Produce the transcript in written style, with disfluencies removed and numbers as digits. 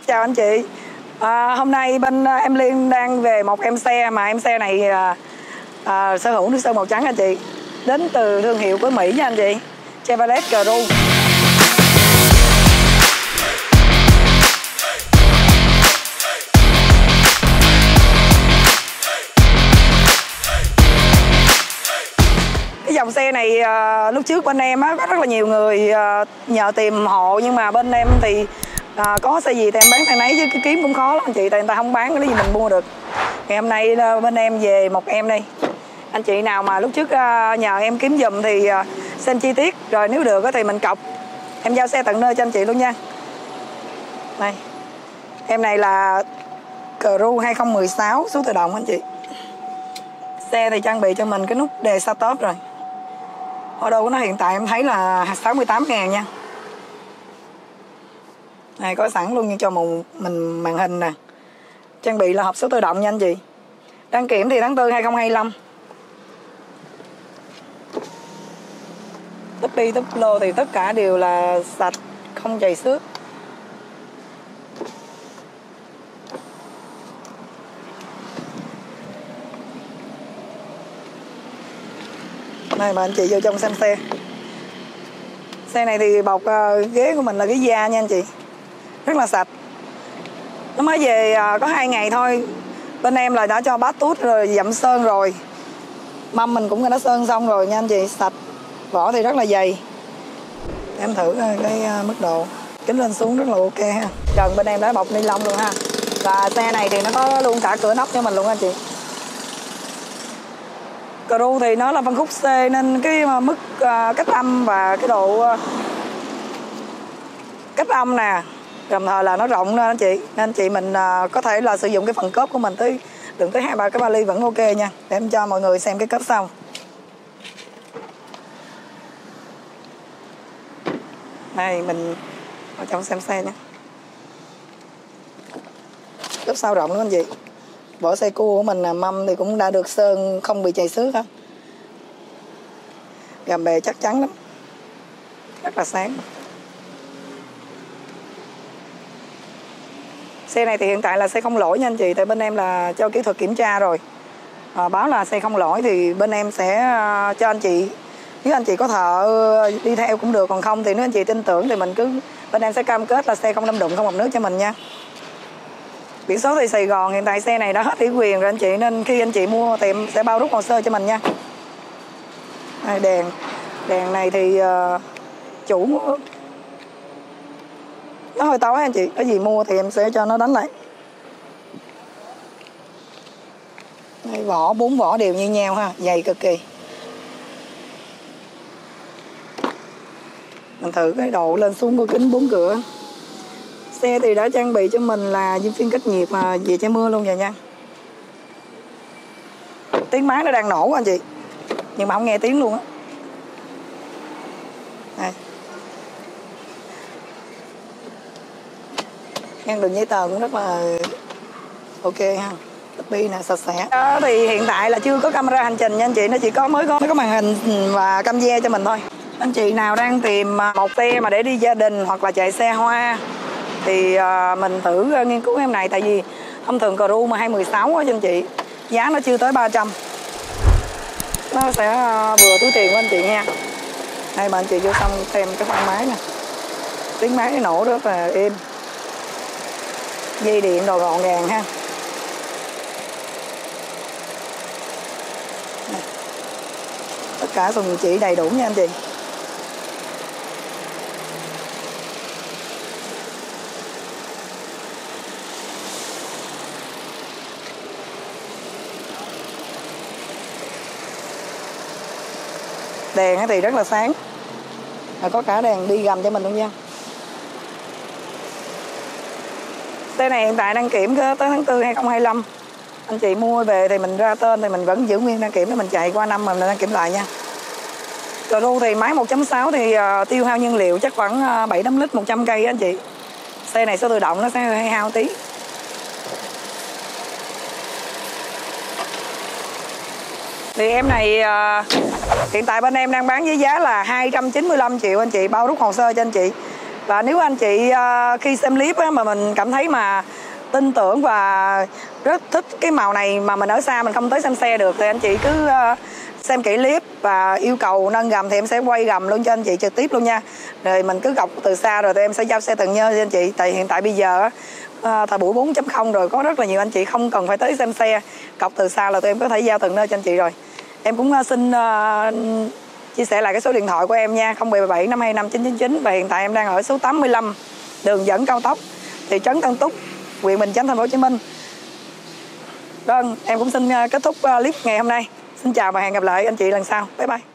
Chào anh chị. Hôm nay bên em Liên đang về một em xe mà em xe này sở hữu nước sơn màu trắng anh chị. Đến từ thương hiệu của Mỹ nha anh chị. Chevrolet Cruze. Cái dòng xe này lúc trước bên em có rất là nhiều người nhờ tìm hộ, nhưng mà bên em thì có xe gì thì em bán xe nấy, chứ kiếm cũng khó lắm anh chị, tại người ta không bán cái gì mình mua được. Ngày hôm nay bên em về một em đây. Anh chị nào mà lúc trước nhờ em kiếm giùm thì xem chi tiết, rồi nếu được thì mình cọc, em giao xe tận nơi cho anh chị luôn nha. Đây, em này là Cruze 2016 số tự động anh chị. Xe thì trang bị cho mình cái nút đề start stop rồi. Order của nó hiện tại em thấy là 68.000 nha. Này có sẵn luôn như cho mình màn hình nè. Trang bị là hộp số tự động nha anh chị. Đăng kiểm thì tháng 4 2025. Túp bi túp lô thì tất cả đều là sạch, không chày xước. Đây mà anh chị vô trong xem xe. Xe này thì bọc ghế của mình là ghế da nha anh chị. Rất là sạch. Nó mới về có 2 ngày thôi. Bên em là đã cho bát tút rồi dặm sơn rồi. Mâm mình cũng đã sơn xong rồi nha anh chị. Sạch. Vỏ thì rất là dày. Em thử cái mức độ. Kính lên xuống rất là ok ha. Trần bên em đã bọc ni lông luôn ha. Và xe này thì nó có luôn cả cửa nóc cho mình luôn anh chị. Cruze thì nó là phân khúc C nên cái mức cách âm và cái độ cách âm nè, đồng thời là nó rộng nên anh chị, nên chị mình có thể là sử dụng cái phần cốp của mình tới đừng tới 2-3 cái vali vẫn ok nha. Để em cho mọi người xem cái cốp sau. Đây mình vào trong xem xe nha. Cốp sau rộng lắm anh chị. Vỏ xe cua của mình là mâm thì cũng đã được sơn không bị chày xước ha. Gầm bề chắc chắn lắm. Rất là sáng. Xe này thì hiện tại là xe không lỗi nha anh chị. Tại bên em là cho kỹ thuật kiểm tra rồi. Báo là xe không lỗi thì bên em sẽ cho anh chị. Nếu anh chị có thợ đi theo cũng được. Còn không thì nếu anh chị tin tưởng thì mình cứ bên em sẽ cam kết là xe không đâm đụng, không ngập nước cho mình nha. Biển số thì Sài Gòn, hiện tại xe này đã hết ủy quyền rồi anh chị, nên khi anh chị mua thì em sẽ bao rút hồ sơ cho mình nha. Đây, đèn này thì chủ nó hơi tối anh chị, có gì mua thì em sẽ cho nó đánh lại. Đây, vỏ 4 vỏ đều như nhau ha, dày cực kỳ. Mình thử cái độ lên xuống của kính 4 cửa. Xe thì đã trang bị cho mình là diêm phiên cách nhiệt mà về che mưa luôn rồi nha. Tiếng máy nó đang nổ anh chị, nhưng mà không nghe tiếng luôn á. Đây. Ngang đường giấy tờ cũng rất là ok ha. Túp bi nè, sạch sẽ. Đó, thì hiện tại là chưa có camera hành trình nha anh chị, nó chỉ mới có màn hình và cam ve cho mình thôi. Anh chị nào đang tìm một xe mà để đi gia đình hoặc là chạy xe hoa thì mình thử nghiên cứu em này. Tại vì thông thường Cruze mà 2016 á cho anh chị, giá nó chưa tới 300. Nó sẽ vừa túi tiền của anh chị nha. Đây mà anh chị vô xong xem cái khoang máy nè. Tiếng máy nổ rất là êm. Dây điện đồ gọn gàng ha. Đây. Tất cả phần chỉ đầy đủ nha anh chị. Đèn thì rất là sáng. Có cả đèn đi gầm cho mình luôn nha. Xe này hiện tại đăng kiểm tới tháng 4 2025. Anh chị mua về thì mình ra tên thì mình vẫn giữ nguyên đăng kiểm để mình chạy qua năm mình đăng kiểm lại nha. Cruze thì máy 1.6 thì tiêu hao nhiên liệu chắc khoảng 7-8 lít 100 cây anh chị. Xe này số tự động nó sẽ hơi hao tí. Thì em này hiện tại bên em đang bán với giá là 295 triệu anh chị, bao rút hồ sơ cho anh chị. Và nếu anh chị khi xem clip á, mà mình cảm thấy mà tin tưởng và rất thích cái màu này mà mình ở xa mình không tới xem xe được thì anh chị cứ xem kỹ clip và yêu cầu nâng gầm thì em sẽ quay gầm luôn cho anh chị trực tiếp luôn nha. Rồi mình cứ gọc từ xa rồi tụi em sẽ giao xe từng nhơ cho anh chị. Tại hiện tại bây giờ thời buổi 4.0 rồi, có rất là nhiều anh chị không cần phải tới xem xe, cọc từ xa là tụi em có thể giao từng nơi cho anh chị rồi. Em cũng xin chia sẻ lại cái số điện thoại của em nha, 0777 525 999. Và hiện tại em đang ở số 85 đường dẫn cao tốc, thị trấn Tân Túc, huyện Bình Chánh, thành phố Hồ Chí Minh. Vâng, em cũng xin kết thúc clip ngày hôm nay. Xin chào và hẹn gặp lại anh chị lần sau. Bye bye.